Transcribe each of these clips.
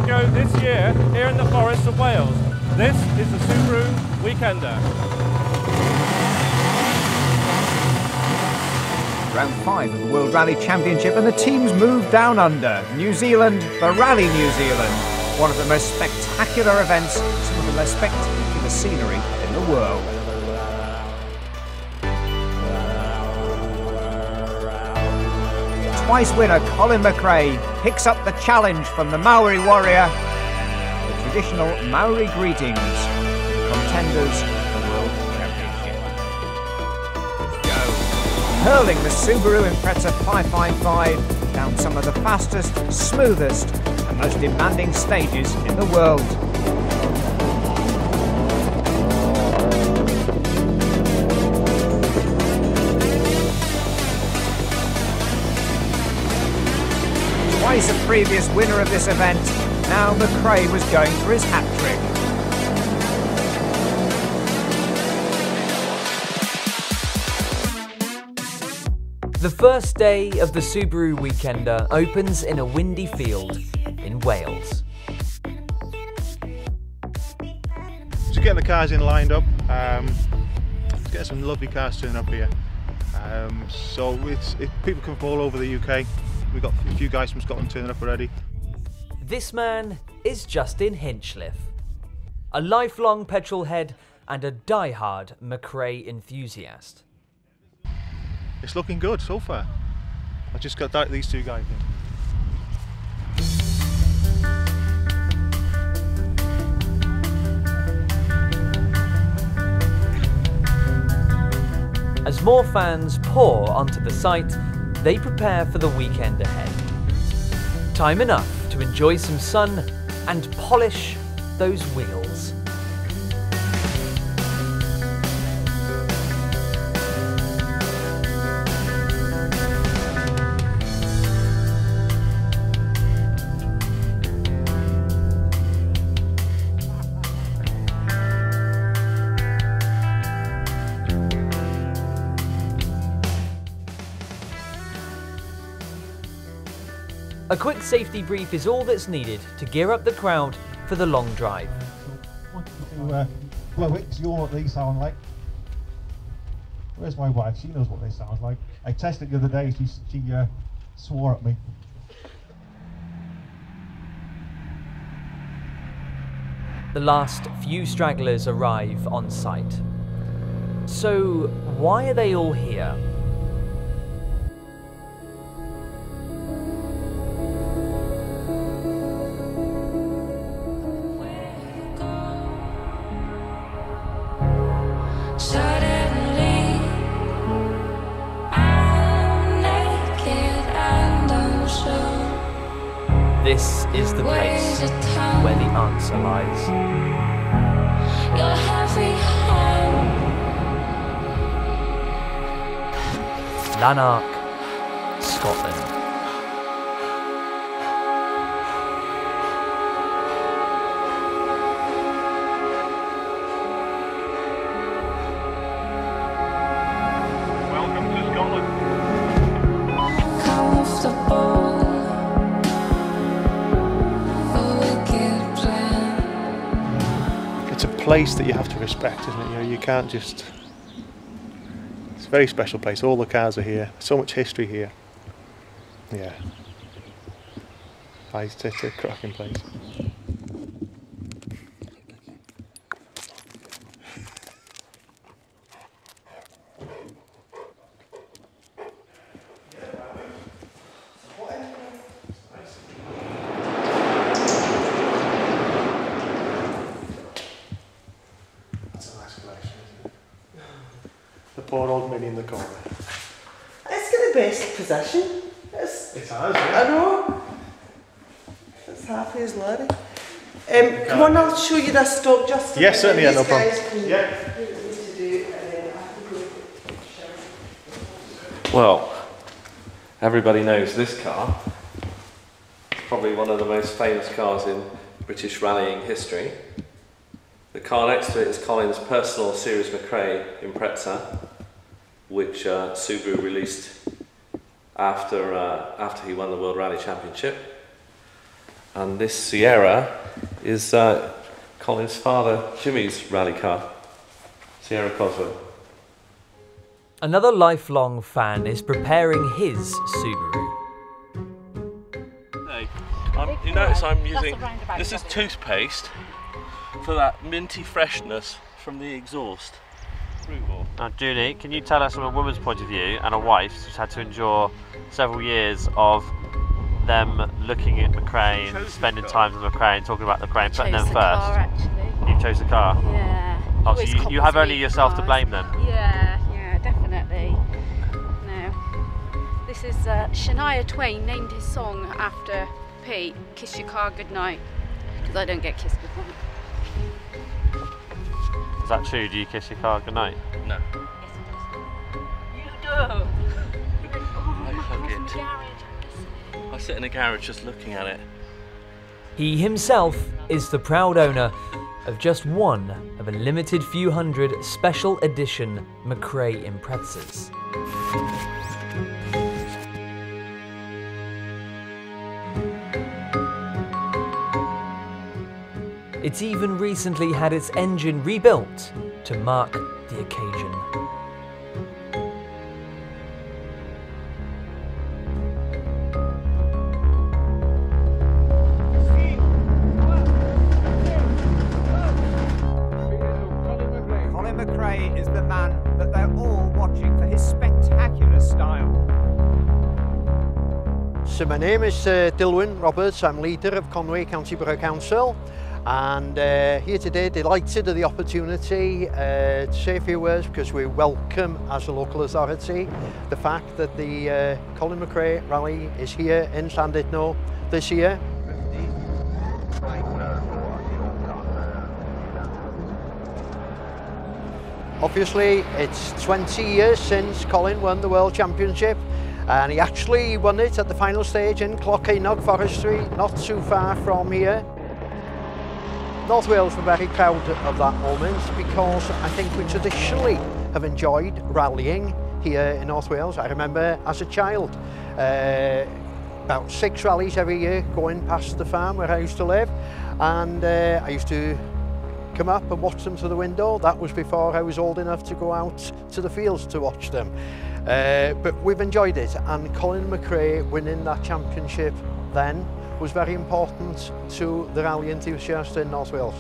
show this year here in the forests of Wales. This is the Subaru Weekender. Round 5 of the World Rally Championship, and the teams move down under. New Zealand, the Rally New Zealand. One of the most spectacular events, some of the most spectacular scenery in the world. Twice winner Colin McRae picks up the challenge from the Maori warrior. The traditional Maori greetings to the contenders of the World Championship. Go. Hurling the Subaru Impreza 555 down some of the fastest, smoothest and most demanding stages in the world. Twice a previous winner of this event, now McRae was going for his hat-trick. The first day of the Subaru Weekender opens in a windy field in Wales. Just getting the cars in lined up, getting some lovely cars turning up here. So people come from all over the UK. We've got a few guys from Scotland turning up already. This man is Justin Hinchliffe, a lifelong petrolhead and a die-hard McRae enthusiast. It's looking good so far. I just got these two guys in. As more fans pour onto the site, they prepare for the weekend ahead. Time enough to enjoy some sun and polish those wheels. A quick safety brief is all that's needed to gear up the crowd for the long drive. Blow it, so you know what these sound like. Where's my wife? She knows what they sound like. I tested the other day, she swore at me. The last few stragglers arrive on site. So why are they all here? This is the place where the answer lies. Lanark, Scotland. Welcome to Scotland. It's a place that you have to respect, isn't it? You know, you can't just... It's a very special place. All the cars are here. So much history here. Yeah. It's a cracking place. The poor old Minnie in the corner. It's got the best position. It has, yeah. I know. It's happy as Larry. Come on, I'll show you this stock just. Yes, certainly, yeah, no problem. Yeah. Well, everybody knows this car. It's probably one of the most famous cars in British rallying history. The car next to it is Colin's personal Series McRae Impreza, which Subaru released after he won the World Rally Championship. And this Sierra is Colin's father Jimmy's rally car, Sierra Cosworth. Another lifelong fan is preparing his Subaru. Hey, you notice I'm using, this is toothpaste for that minty freshness from the exhaust. Now Judy, can you tell us from a woman's point of view and a wife's who's had to endure several years of them looking at McRae and spending time with McRae and talking about McRae and putting them first? Car, actually. You chose the car? Yeah. Oh, so you have only yourself to blame then? Yeah, definitely. No. This is Shania Twain named his song after Pete, Kiss Your Car Goodnight, because I don't get kissed goodnight. Is that true? Do you kiss your car goodnight? No. Yes, it does. You do? I hug it. I sit in a garage just looking at it. He himself is the proud owner of just one of a limited few hundred special edition McRae Imprezas. It's even recently had its engine rebuilt to mark the occasion. Colin McRae is the man that they're all watching for his spectacular style. So my name is Dilwyn Roberts. I'm leader of Convoy County Borough Council, and here today delighted of the opportunity to say a few words because we welcome as a local authority the fact that the Colin McRae rally is here in Llandudno this year. Obviously it's 20 years since Colin won the World Championship, and he actually won it at the final stage in Clochainog Forestry, not too far from here. North Wales were very proud of that moment because I think we traditionally have enjoyed rallying here in North Wales. I remember as a child about 6 rallies every year going past the farm where I used to live, and I used to come up and watch them through the window. That was before I was old enough to go out to the fields to watch them. But we've enjoyed it, and Colin McRae winning that championship then was very important to the rally enthusiasts in North Wales.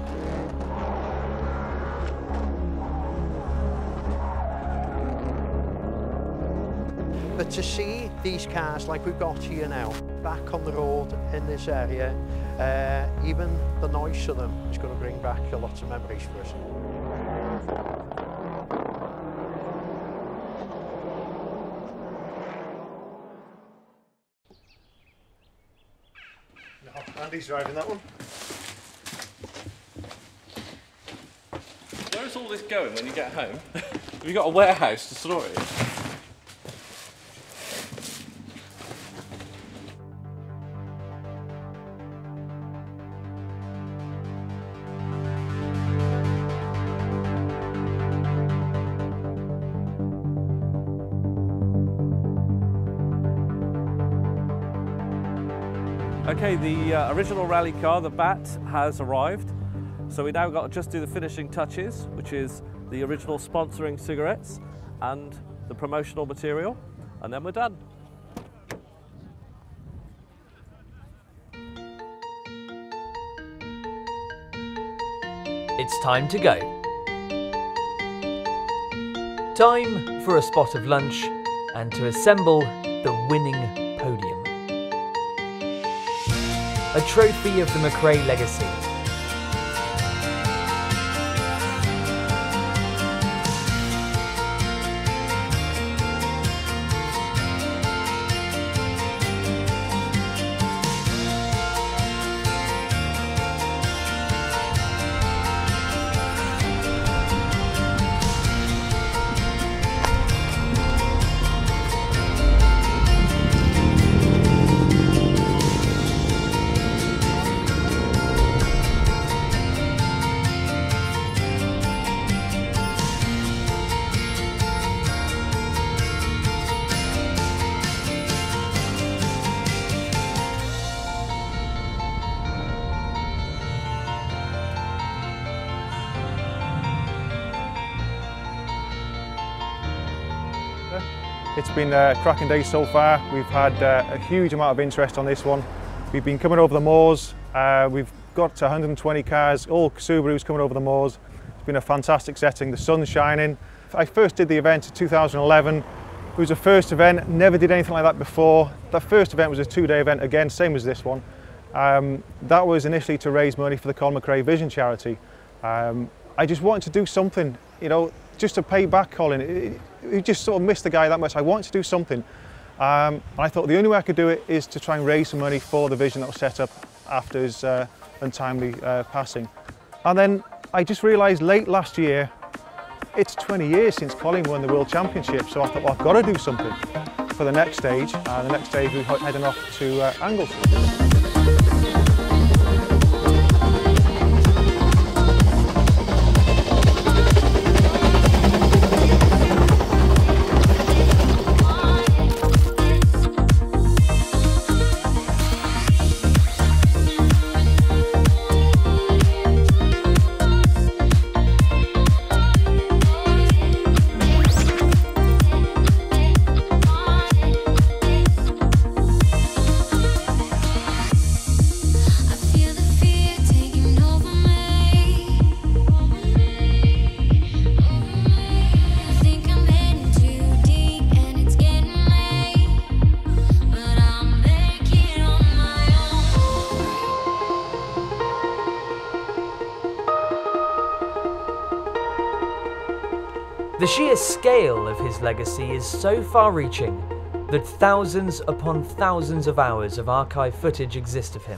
But to see these cars like we've got here now, back on the road in this area, even the noise of them is going to bring back a lot of memories for us. Andy's driving that one. Where's all this going when you get home? Have you got a warehouse to store it in? Okay, the original rally car, the BAT, has arrived. So we now got to just do the finishing touches, which is the original sponsoring cigarettes and the promotional material, and then we're done. It's time to go. Time for a spot of lunch and to assemble the winning podium. A trophy of the McRae legacy. It's been a cracking day so far. We've had a huge amount of interest on this one. We've been coming over the moors. We've got 120 cars, all Subarus coming over the moors. It's been a fantastic setting, the sun's shining. I first did the event in 2011. It was a first event, never did anything like that before. That first event was a 2-day event again, same as this one. That was initially to raise money for the Colin McRae Vision charity. I just wanted to do something, you know, just to pay back Colin. He just sort of missed the guy that much. I wanted to do something. And I thought the only way I could do it is to try and raise some money for the vision that was set up after his untimely passing. And then I just realised late last year, it's 20 years since Colin won the World Championship, so I thought, well, I've got to do something for the next stage. The next stage we're heading off to Anglesey. The sheer scale of his legacy is so far-reaching that thousands upon thousands of hours of archive footage exist of him.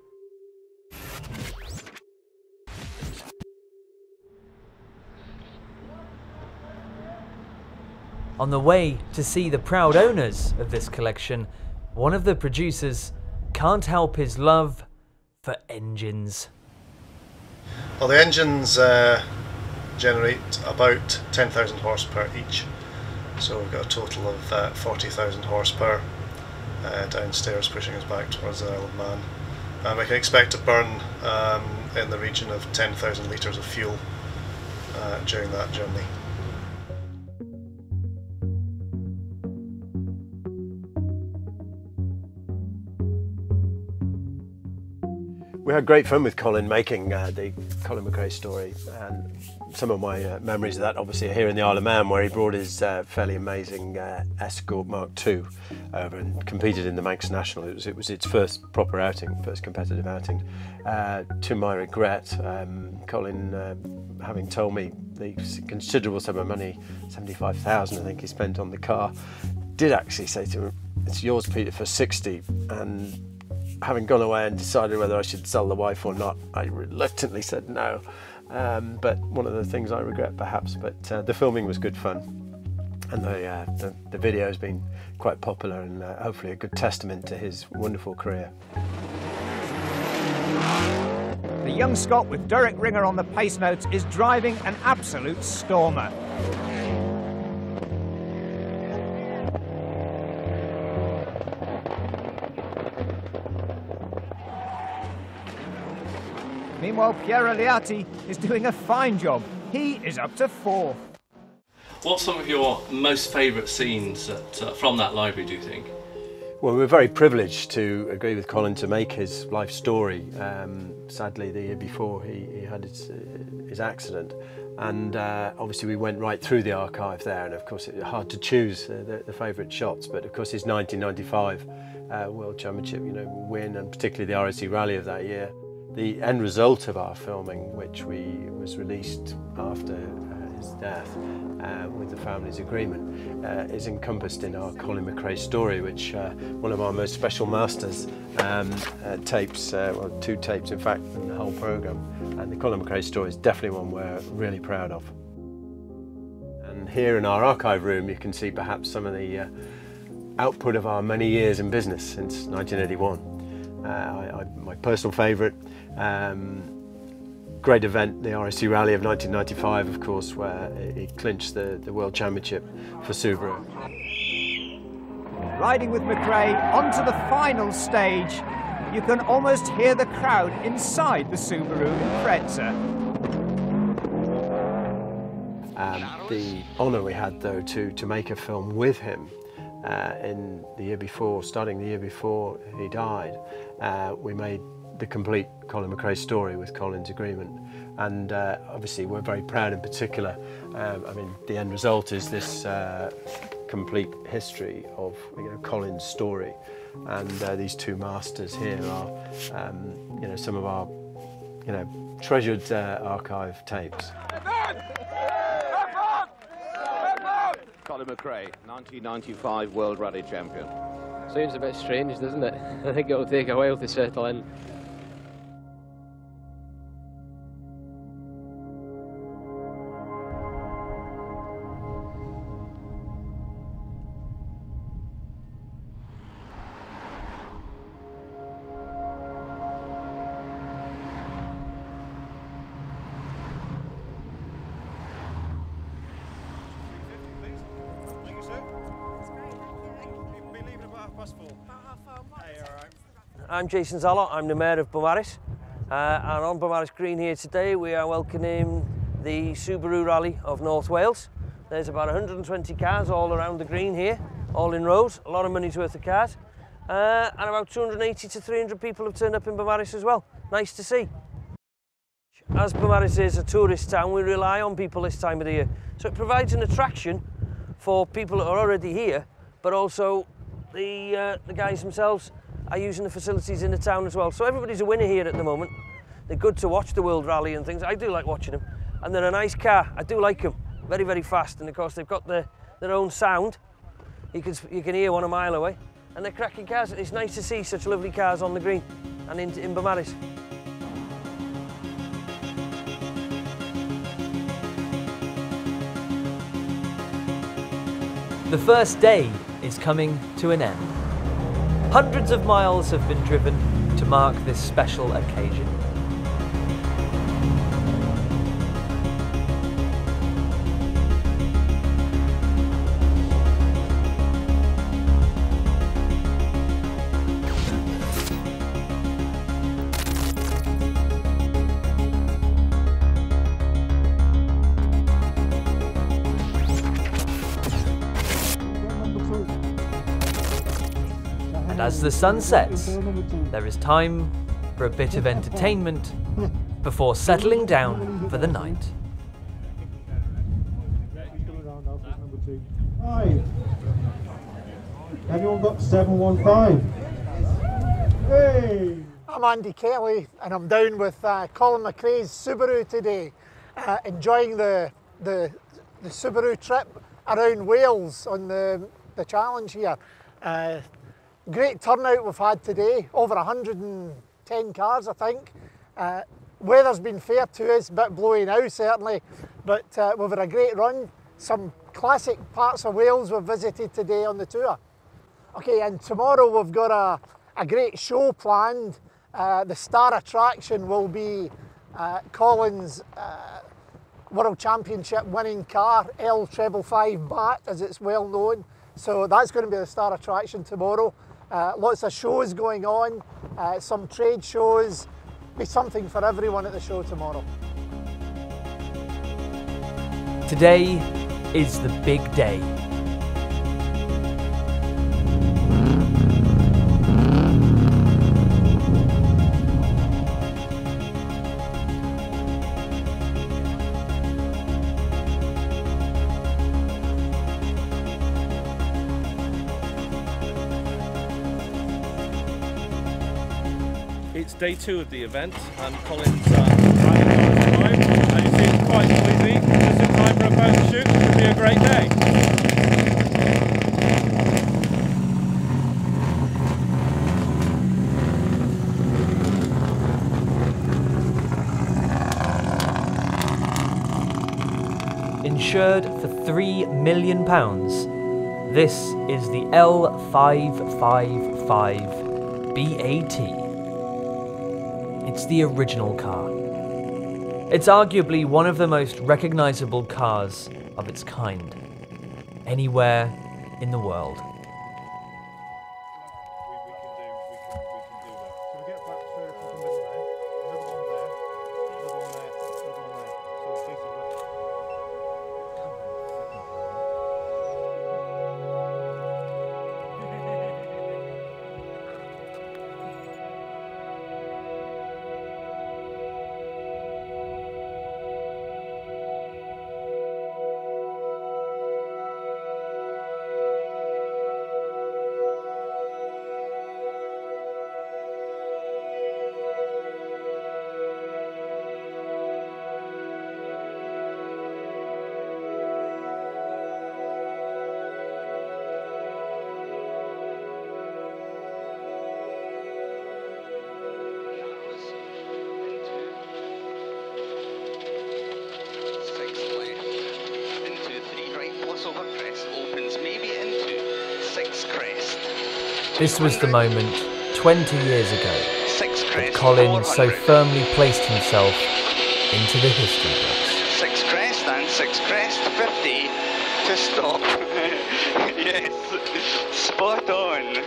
On the way to see the proud owners of this collection, one of the producers can't help his love for engines. Well, the engines generate about 10,000 horsepower each, so we've got a total of 40,000 horsepower downstairs pushing us back towards the Isle of Man. We can expect to burn in the region of 10,000 litres of fuel during that journey. We had great fun with Colin making the Colin McRae story, and some of my memories of that obviously are here in the Isle of Man, where he brought his fairly amazing Escort Mark II over and competed in the Manx National. It was its first proper outing, first competitive outing. To my regret, Colin, having told me the considerable sum of money, 75,000 I think he spent on the car, did actually say to him, "It's yours, Peter, for 60, and having gone away and decided whether I should sell the wife or not, I reluctantly said no. But one of the things I regret perhaps, but the filming was good fun, and the video has been quite popular, and hopefully a good testament to his wonderful career. The young Scot with Derek Ringer on the pace notes is driving an absolute stormer. Meanwhile, Piero Liatti is doing a fine job. He is up to 4th. What's some of your most favourite scenes from that library, do you think? Well, we were very privileged to agree with Colin to make his life story. Sadly, the year before he had his accident, and obviously we went right through the archive there, and of course it's hard to choose the favourite shots, but of course his 1995 World Championship, win, and particularly the RSC Rally of that year. The end result of our filming, which was released after his death with the family's agreement, is encompassed in our Colin McRae story, which one of our most special masters tapes, well, 2 tapes in fact, in the whole programme. And the Colin McRae story is definitely one we're really proud of. And here in our archive room you can see perhaps some of the output of our many years in business since 1981. My personal favourite, great event, the RSC Rally of 1995, of course, where he clinched the World Championship for Subaru. Riding with McRae onto the final stage, you can almost hear the crowd inside the Subaru Impreza. The honour we had, though, to make a film with him in the year before, starting the year before he died, we made the complete Colin McRae story with Colin's agreement. And obviously we're very proud in particular. I mean, the end result is this complete history of Colin's story. And these two masters here are some of our treasured archive tapes. Colin McRae, 1995 World Rally Champion. Seems a bit strange, doesn't it? I think it'll take a while to settle in. I'm Jason Zallot, I'm the Mayor of Subarus, and on Subarus Green here today we are welcoming the Subaru Rally of North Wales. There's about 120 cars all around the green here, all in rows, a lot of money's worth of cars, and about 280 to 300 people have turned up in Subarus as well. Nice to see. As Subarus is a tourist town, we rely on people this time of the year, so it provides an attraction for people that are already here, but also the guys themselves are using the facilities in the town as well. So everybody's a winner here at the moment. They're good to watch the World Rally and things. I do like watching them. And they're a nice car. I do like them. Very, very fast. And of course they've got their own sound. You can hear one a mile away. And they're cracking cars. It's nice to see such lovely cars on the green and in Subarus. The first day is coming to an end. Hundreds of miles have been driven to mark this special occasion. And as the sun sets, there is time for a bit of entertainment before settling down for the night. Hi. Anyone got 715? Hey! I'm Andy Kelly and I'm down with Colin McRae's Subaru today, enjoying the Subaru trip around Wales on the challenge here. Great turnout we've had today, over 110 cars I think. Weather's been fair to us, a bit blowy now certainly, but we've had a great run. Some classic parts of Wales we've visited today on the tour. Okay, and tomorrow we've got a great show planned. The star attraction will be Colin's World Championship winning car, L555 BAT as it's well known. So that's going to be the star attraction tomorrow. Lots of shows going on, some trade shows, be something for everyone at the show tomorrow. Today is the big day. It's day 2 of the event and Colin's rally car has arrived. As you see, it's quite noisy, just in time for a photo shoot. It should be a great day. Insured for £3 million, this is the L555 BAT. It's the original car. It's arguably one of the most recognisable cars of its kind, anywhere in the world. This was the moment 20 years ago that Colin so firmly placed himself into the history books. 6 crest and 6 crest, 50 to stop. Yes, spot on.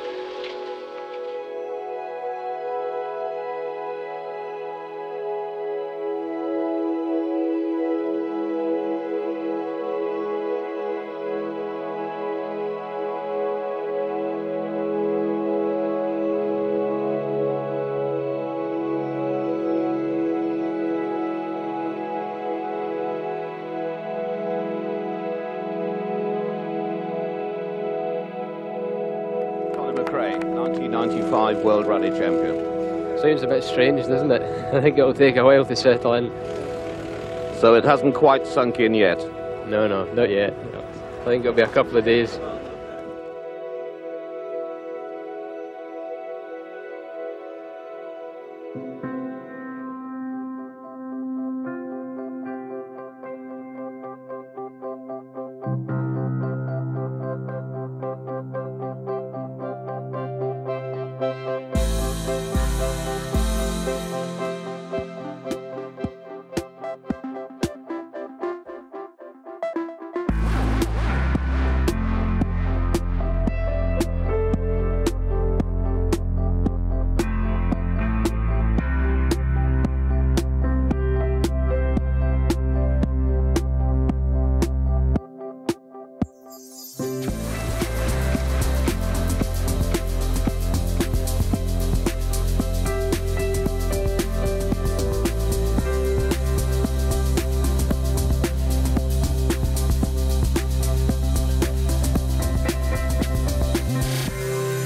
Colin McRae, 1995 World Rally Champion. Seems a bit strange, doesn't it? I think it'll take a while to settle in. So it hasn't quite sunk in yet? No, not yet. No. I think it'll be a couple of days.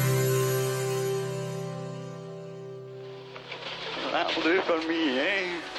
That'll do for me, eh?